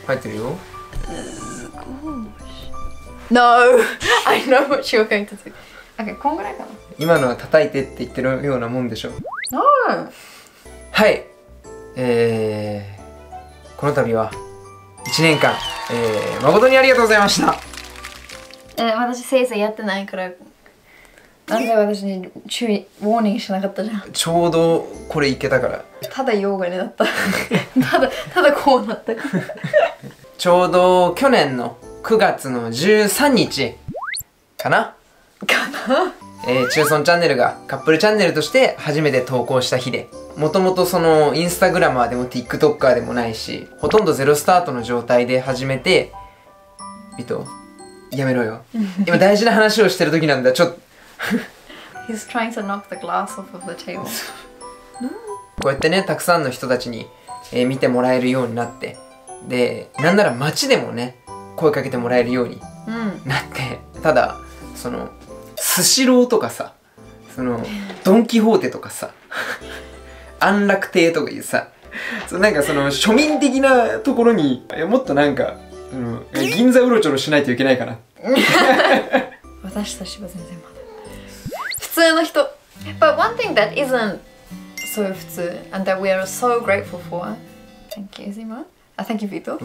入ってるよ。 No! I know what you're going to do. Okay, こんぐらいかな。 今のは叩いてって言ってるようなもんでしょ。 No! はい。この度は1年間、誠にありがとうございました。 私先生やってないから、なんで私に注意、ウォーニングしなかったじゃん。 ちょうどこれいけたから。 ただヨガになった。ただこうなったから。 ちょうど去年の9月の13日かな中村チャンネルがカップルチャンネルとして初めて投稿した日で、もともとそのインスタグラマーでも TikToker でもないし、ほとんどゼロスタートの状態で始めて、やめろよ。今大事な話をしてる時なんだ。ちょっと He's trying to knock the glass off of the table. こうやってね、たくさんの人たちに、見てもらえるようになって、で、なんなら街でもね、声かけてもらえるようになって、ただそのスシローとかさ、そのドン・キホーテとかさ安楽亭とかいうさ、なんかその庶民的なところにもっとなんか、銀座うろちょろしないといけないかな私たちは全然まだ普通の人。 But one thing that isn't so 普通 and that we are so grateful for, thank you Zima, thank you Vito,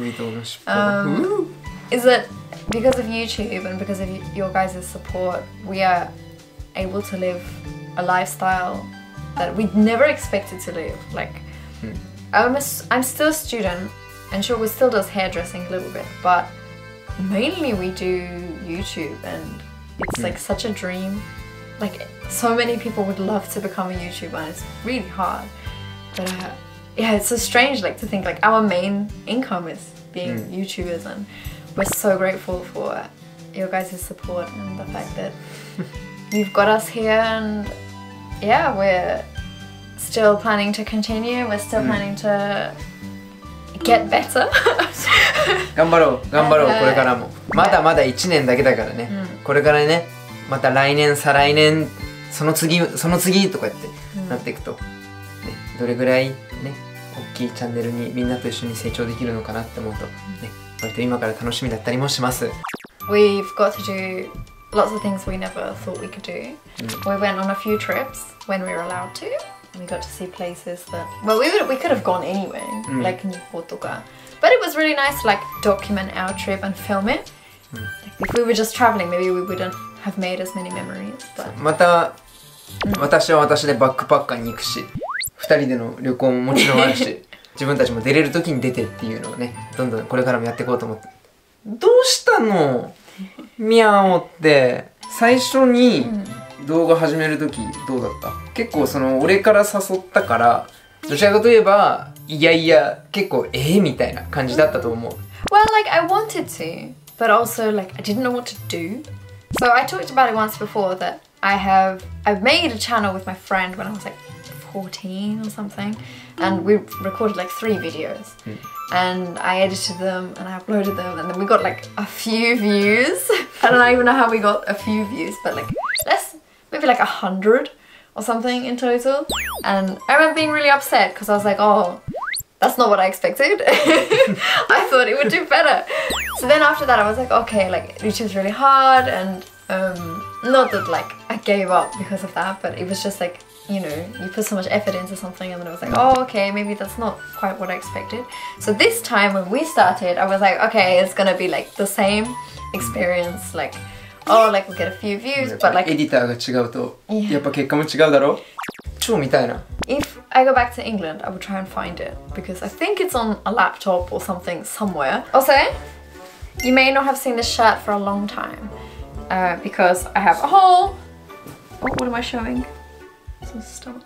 is that because of YouTube and because of your guys' support, we are able to live a lifestyle that we never expected to live. Like, I'm still a student, and sure, we still does hairdressing a little bit, but mainly we do YouTube, and it's like such a dream. Like, so many people would love to become a YouTuber, and it's really hard. But yeah, it's so strange, like, to think like our main income is being YouTubers, and we're so grateful for your guys' support and the fact that you've got us here, and yeah, we're still planning to continue, we're still planning to get better. 頑張ろう、これからも。まだまだ1年だけだからね。これからね、また来年、再来年、その次とかってなっていくと、ね、どれぐらいね、大きいチャンネルにみんなと一緒に成長できるのかなって思うと、ね、割と今から楽しみだったりもします。 We've got to do lots of things we never thought we could do. We went on a few trips when we were allowed to. We got to see places that, well, we could have gone anywhere, like Nipponとか. But it was really nice to like document our trip and film it. Like, if we were just traveling, maybe we wouldn't have made as many memories. But また私は私でバックパッカーに行くし、2人での旅行ももちろんあるし、自分たちも出れる時に出てっていうのをね、どんどんこれからもやっていこうと思って。どうしたのミャオって。最初に動画始める時どうだった？結構その俺から誘ったから、どちらかといえばいやいや結構みたいな感じだったと思う。 Well, like I wanted to, but also like I didn't know what to do. So I talked about it once before that I've made a channel with my friend when I was like 14 or something, and we recorded like 3 videos, and I edited them and I uploaded them, and then we got like a few views. I don't even know how we got a few views, but like maybe like 100 or something in total. And I remember being really upset because I was like, oh, that's not what I expected. I thought it would do better. So then after that I was like, okay, like YouTube's really hard, and not that like I gave up because of that, but it was just like, you know, you put so much effort into something, and then I was like, oh, okay, maybe that's not quite what I expected. So this time when we started, I was like, okay, it's gonna be like the same experience, like, oh, like we'll get a few views, but like エディターが違うとやっぱ結果も違うだろ。超見たいな。 If I go back to England, I will try and find it, because I think it's on a laptop or something somewhere. Also, you may not have seen this shirt for a long time, because I have a hole. Oh, what am I showing? Some stomach.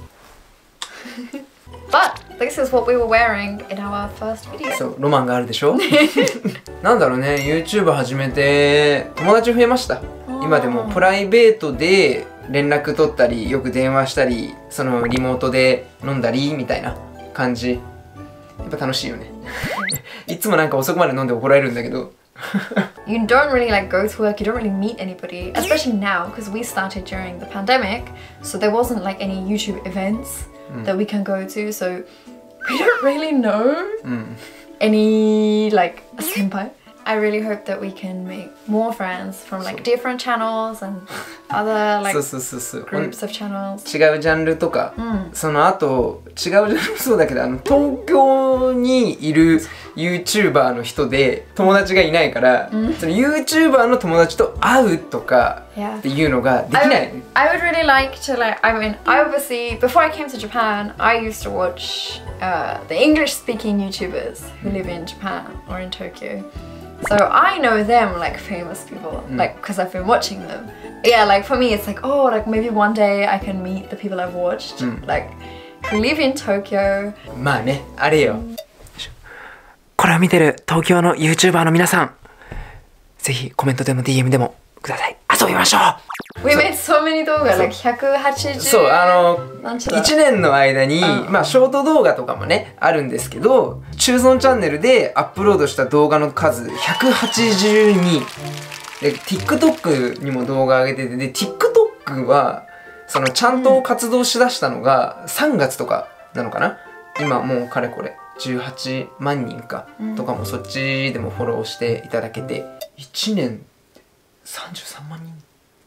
But this is what we were wearing in our first video. そう、ロマンがあるでしょ。なんだろうね、YouTube 始めて友達増えました。今でもプライベートで連絡取ったり、よく電話したり、そのリモートで飲んだりみたいな感じ。やっぱ楽しいよね。いつもなんか遅くまで飲んで怒られるんだけど。 You don't really like go to work, you don't really meet anybody, especially now because we started during the pandemic, so there wasn't like any YouTube events that we can go to, so we don't really know any like senpai. I really hope that we can make more friends from like different channels and other like groups of channels. 違うジャンルとか、その後違うジャンルもそうだけど東京にいる YouTuber の人で友達がいないから、その YouTuber の友達と会うとかっていうのができない。 I would really like to like, I mean, I obviously, before I came to Japan, I used to watch the English-speaking YouTubers who live in Japan or in Tokyo. So I know them like famous people, like because I've been watching them. Yeah, like for me it's like, oh, like maybe one day I can meet the people I've watched, like who live in Tokyo. まあね、あれよ。これを見てる東京の YouTuber の皆さん、ぜひコメントでも DM でもください。遊びましょう。 We made so many 動画、like 180。 そう、1年の間に、まあショート動画とかもね、あるんですけど、中村チャンネルでアップロードした動画の数182。で、TikTok にも動画上げてて、で、TikTok は、そのちゃんと活動しだしたのが3月とかなのかな。今もうかれこれ18万人か、とかもそっちでもフォローしていただけて、1年33万人。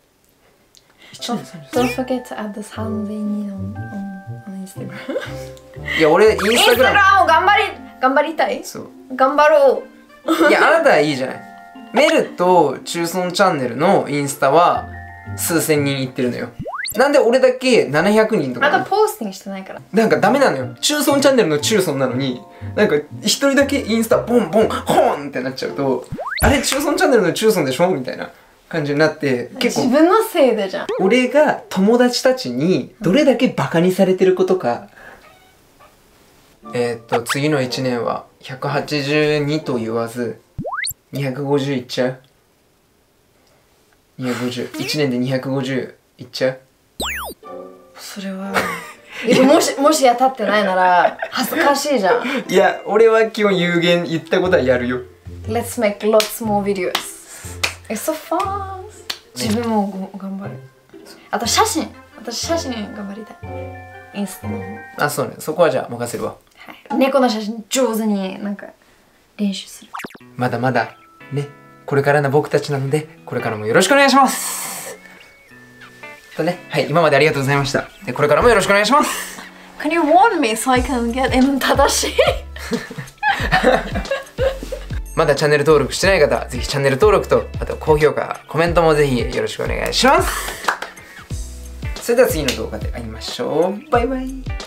Don't forget to add this 3000人 on Instagram. いや、俺インスタグラム Instagram を頑張りたい。 そう。 頑張ろいや、あなたはいいじゃない。メルと中村チャンネルのインスタは数千人いってるのよ。なんで俺だけ700人とか。 まだポスティングしてないから。 なんかダメなのよ。中村チャンネルの中村なのに、なんか一人だけインスタボンボンホンってなっちゃうと、あれ中村チャンネルの中村でしょみたいな感じになって、結構自分のせいでじゃん。 俺が友達たちにどれだけバカにされてることか。次の1年は182と言わず250いっちゃう。250。1年で250いっちゃう。 それはもし当たってないなら恥ずかしいじゃん。 いや、俺は基本有言言ったことはやるよ。 Let's make lots more videos. It's so fun. 自分も頑張る。あと写真頑張りたい。インスタの方。 あ、そうね。そこはじゃあ任せるわ。 はい、猫の写真上手になんか練習する。 まだまだね、これからの僕たちなので、これからもよろしくお願いします。とね、はい、今までありがとうございました。で、これからもよろしくお願いします。 Can you warn me so I can get in 正しいまだチャンネル登録してない方、ぜひチャンネル登録と、あと高評価、コメントもぜひよろしくお願いします。それでは次の動画で会いましょう。バイバイ。